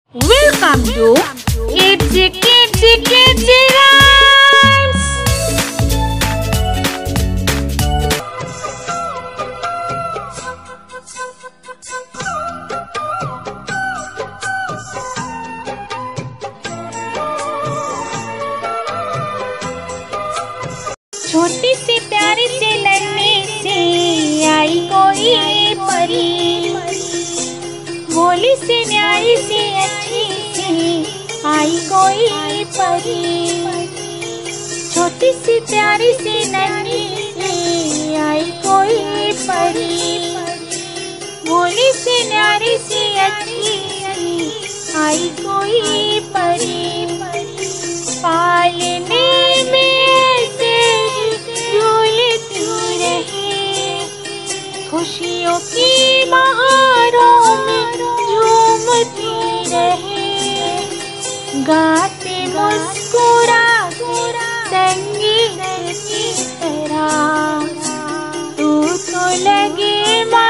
Welcome to Kids Rhymes. छोटी सी प्यारी से नन्ही से आई कोई परी, भोली से न्यारी से अच्छी से आई कोई परी। छोटी सी प्यारी से नन्ही से आई कोई परी, भोली से न्यारी से अच्छी से आई कोई परी। पालने में खुशियों की बहारों में झूमती रहे, गाते मुस्कुरा संगीत की तरह। तू तो लगे